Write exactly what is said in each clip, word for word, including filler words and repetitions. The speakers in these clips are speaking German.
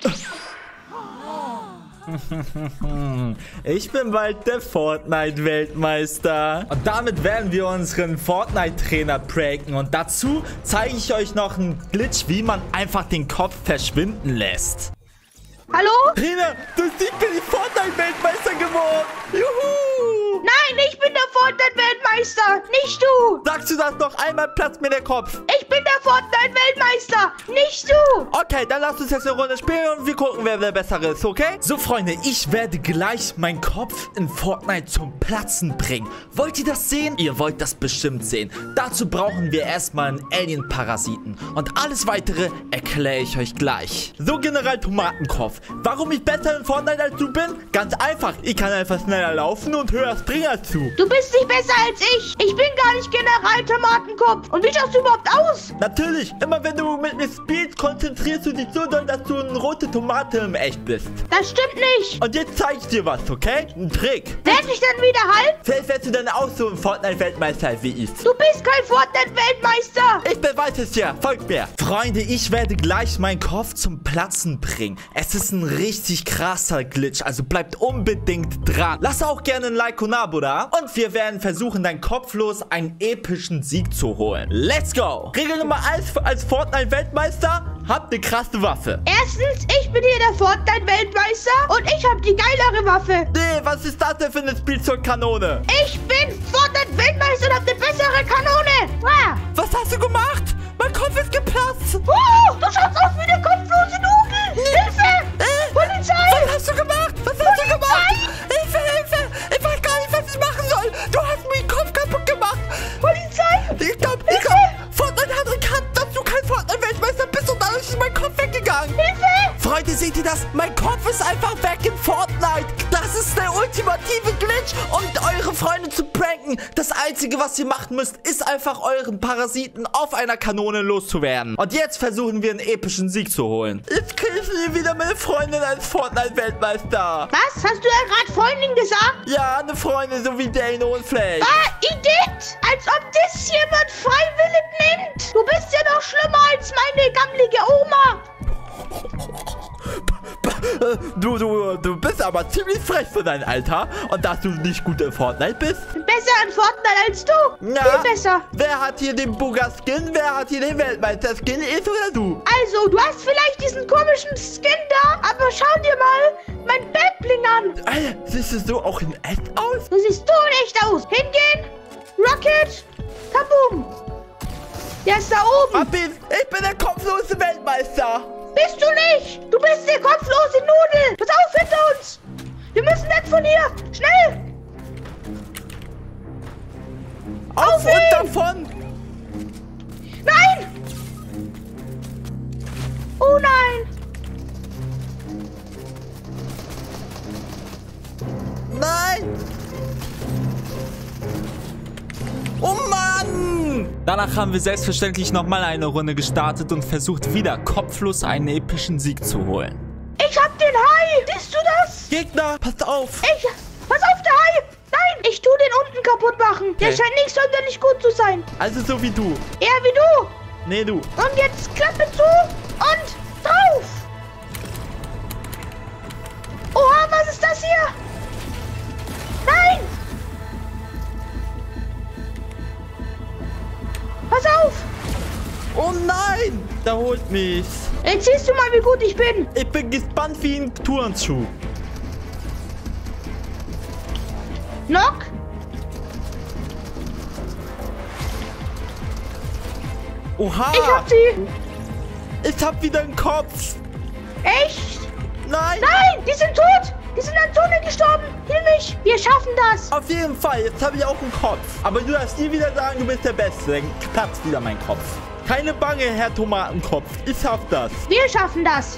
Ich bin bald der Fortnite-Weltmeister. Und damit werden wir unseren Fortnite-Trainer pranken. Und dazu zeige ich euch noch einen Glitch, wie man einfach den Kopf verschwinden lässt. Hallo? Trainer, du siehst, bin ich Fortnite-Weltmeister geworden. Juhu! Nein, ich bin der Fortnite-Weltmeister, nicht du. Sagst du das noch einmal, platzt mir der Kopf. Ich bin der Fortnite-Weltmeister, nicht du. Okay, dann lass uns jetzt eine Runde spielen und wir gucken, wer der Bessere ist, okay? So, Freunde, ich werde gleich meinen Kopf in Fortnite zum Platzen bringen. Wollt ihr das sehen? Ihr wollt das bestimmt sehen. Dazu brauchen wir erstmal einen Alien-Parasiten. Und alles Weitere erkläre ich euch gleich. So, General Tomatenkopf. Warum ich besser in Fortnite als du bin? Ganz einfach. Ich kann einfach schneller laufen und höher springen als du. Du bist nicht besser als ich. Ich bin gar nicht General Tomatenkopf. Und wie schaust du überhaupt aus? Natürlich. Immer wenn du mit mir spielst, konzentrierst du dich so doll, dass du eine rote Tomate im Echt bist. Das stimmt nicht. Und jetzt zeige ich dir was, okay? Ein Trick. Werd ich dann wieder halt? Vielleicht wärst du dann auch so ein Fortnite-Weltmeister wie ich. Du bist kein Fortnite-Weltmeister. Ich beweise es dir. Folgt mir. Freunde, ich werde gleich meinen Kopf zum Platzen bringen. Es ist ein richtig krasser Glitch, also bleibt unbedingt dran. Lass auch gerne ein Like und ein Abo da. Und wir werden versuchen, dein kopflos einen epischen Sieg zu holen. Let's go. Regel Nummer eins als Fortnite-Weltmeister. Habt eine krasse Waffe. Erstens, ich bin hier der Fortnite-Weltmeister und ich habe die geilere Waffe. Nee, was ist das denn für eine Spielzeugkanone? Ich bin Fortnite-Weltmeister und habe eine bessere Kanone. Wow. Was hast du gemacht? Mein Kopf ist geplatzt. Oh, du schaust aus wie eine kopflose Nudel. Hilfe! Äh, Polizei! Was hast du gemacht? Was hast du gemacht? Hilfe, Hilfe! Ich weiß gar nicht, was ich machen soll. Du hast mir den Kopf kaputt gemacht. Polizei! Ich glaube, ich glaub, Fortnite hat erkannt, dass du kein Fortnite-Weltmeister bist und dadurch ist mein Kopf weggegangen. Hilfe! Freunde, seht ihr das? Mein Kopf ist einfach weg in Fortnite. Das ist der ultimative Glitch, um eure Freunde zu pranken. Das Einzige, was ihr machen müsst, ist einfach euren Parasiten auf einer Kanone loszuwerden. Und jetzt versuchen wir einen epischen Sieg zu holen. Jetzt kriege ich nie wieder meine Freundin als Fortnite-Weltmeister. Was? Hast du ja gerade Freundin gesagt? Ja, eine Freundin, so wie Dano und Flash. Ah, Idiot! Als ob das jemand freiwillig nimmt. Du bist ja noch schlimmer als meine gammelige Oma. Du, du, du bist aber ziemlich frech für dein Alter. Und dass du nicht gut in Fortnite bist. Besser an Fortnite als du. Na, Viel besser. Wer hat hier den Booger-Skin? Wer hat hier den Weltmeister-Skin? Ich oder du? Also, du hast vielleicht diesen komischen Skin da, aber schau dir mal mein Backbling an. Alter, siehst du so auch in echt aus? Du siehst tonecht aus. Hingehen. Rocket. Kaboom. Der ist da oben. Hab ihn. Ich bin der kopflose Weltmeister. Bist du nicht? Du bist der kopflose Nudel. Pass auf, hinter uns. Wir müssen weg von hier. Schnell. Auf, Auf und ihn. davon. Nein. Oh nein. Nein. Oh Mann! Danach haben wir selbstverständlich nochmal eine Runde gestartet und versucht wieder kopflos einen epischen Sieg zu holen. Ich hab den Hai. Siehst du das? Gegner, passt auf! Ich... Pass auf, der Hai. Nein, ich tu den unten kaputt machen. Der Okay. scheint nicht sonderlich gut zu sein. Also so wie du. Eher wie du. Nee, du. Und jetzt Klappe zu und drauf. Oha, was ist das hier? Nein. Pass auf. Oh nein! Da holt mich's. Jetzt siehst du mal, wie gut ich bin. Ich bin gespannt wie ein Turnschuh. Knock. Oha! Ich hab sie. Ich hab wieder einen Kopf. Echt? Nein! Nein, die sind tot. Die sind an Zone gestorben. Hilf mich. Wir schaffen das. Auf jeden Fall, jetzt habe ich auch einen Kopf. Aber du darfst nie wieder sagen, du bist der Beste. Dann platzt wieder mein Kopf. Keine Bange, Herr Tomatenkopf. Ich schaff das. Wir schaffen das.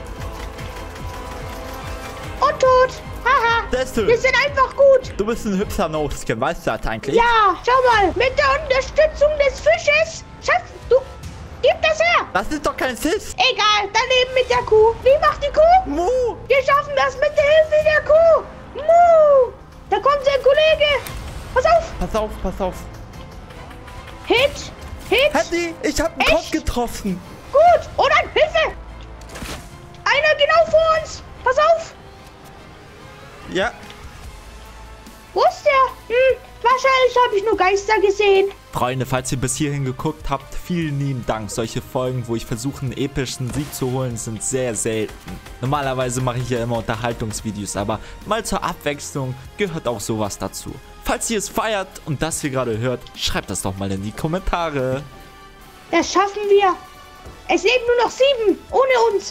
Und tot. Haha. Beste. Wir sind einfach gut. Du bist ein hübscher No-Skin, weißt du das eigentlich? Ja, schau mal. Mit der Unterstützung des Fisches schaffst du... Gib das her. Das ist doch kein Sis. Egal, daneben mit der Kuh. Wie macht die Kuh? Mu. Wir schaffen das mit der Hilfe der Kuh. Mu. Da kommt sein Kollege. Pass auf. Pass auf, pass auf. Hit. Hit. Hattie, ich hab einen Echt? Kopf getroffen. Gut. Oh nein, Hilfe. Einer genau vor uns. Pass auf. Ja. Wo ist der? Hm, wahrscheinlich habe ich nur Geister gesehen. Freunde, falls ihr bis hierhin geguckt habt, vielen lieben Dank. Solche Folgen, wo ich versuche, einen epischen Sieg zu holen, sind sehr selten. Normalerweise mache ich ja immer Unterhaltungsvideos, aber mal zur Abwechslung gehört auch sowas dazu. Falls ihr es feiert und das hier gerade hört, schreibt das doch mal in die Kommentare. Das schaffen wir. Es leben nur noch sieben, ohne uns.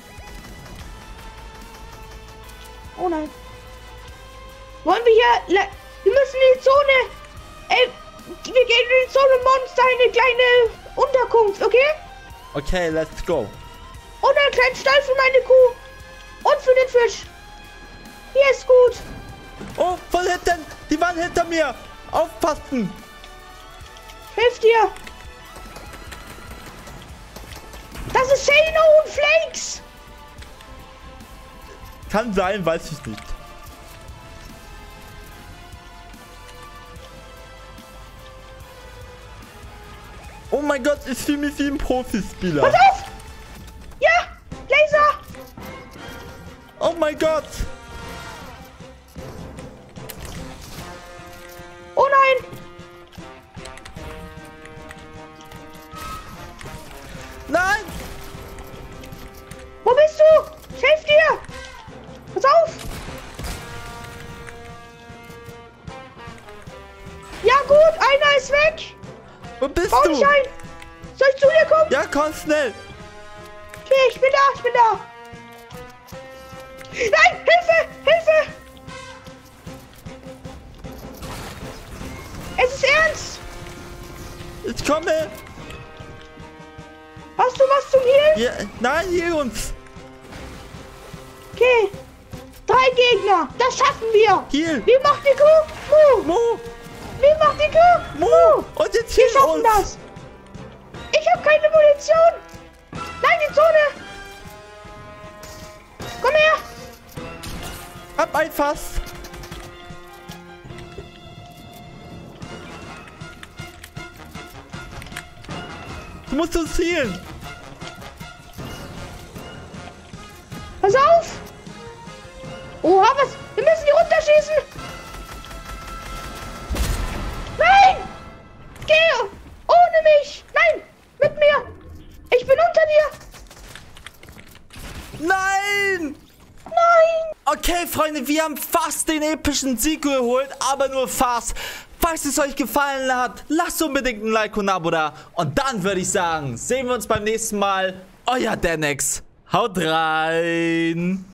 Oh nein. Wollen wir hier... Wir müssen in die Zone... Äh, wir gehen in die Zone Monster, eine kleine Unterkunft, okay? Okay, let's go. Und einen kleinen Stall für meine Kuh. Und für den Fisch. Hier ist gut. Oh, von hinten! Die waren hinter mir! Aufpassen! Hilf dir. Das ist Shano und Flakes. Kann sein, weiß ich nicht. Oh mein Gott, ich fühle mich wie ein Profispieler. Pass auf! Ja! Laser! Oh mein Gott! Oh nein! Nein! Wo bist du? Ich helf dir! Pass auf! Ja gut, einer ist weg! Wo bist Bau du? dich ein! Soll ich zu dir kommen? Ja, komm schnell! Okay, ich bin da, ich bin da! Nein! Hilfe! Hilfe! Es ist ernst! Ich komme! Hast du was zum Healen? Ja, nein, hier uns! Okay. Drei Gegner, das schaffen wir! Hier! Wie macht die Kuh? Mu! Mo! Wie macht die Kuh? Mo! Und jetzt Wir hier schaffen uns! das! Ich habe keine Munition! Nein, die Zone! Komm her! Hab ein Fass! Du musst uns zielen! Pass auf! Oha, was? Wir müssen die runterschießen! Nein! Geh! Ohne mich! Nein! Mit mir! Ich bin unter dir! Nein! Nein! Okay, Freunde, wir haben fast den epischen Sieg geholt, aber nur fast. Falls es euch gefallen hat, lasst unbedingt ein Like und ein Abo da. Und dann würde ich sagen, sehen wir uns beim nächsten Mal. Euer Dennex. Haut rein!